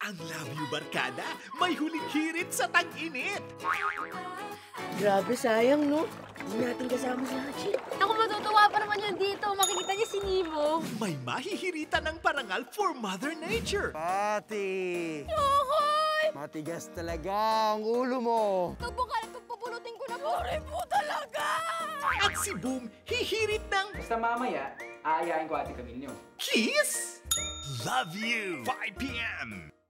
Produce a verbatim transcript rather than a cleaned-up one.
Ang Love You Barkada, may huling hirit sa tag-init. Grabe, sayang, no? Hindi natin kasama si Hachi. Ako, matutuwa pa naman yun dito. Makikita niya si Nemo. May mahihiritan ng parangal for Mother Nature. Pati! Yokoy! Matigas talaga ang ulo mo. Pagbukalat, pagpapulutin ko na puri po talaga! At si Boom, hihirit ng Basta mamaya, aayain ko Ate Camille nyo. kiss. Love You, five p m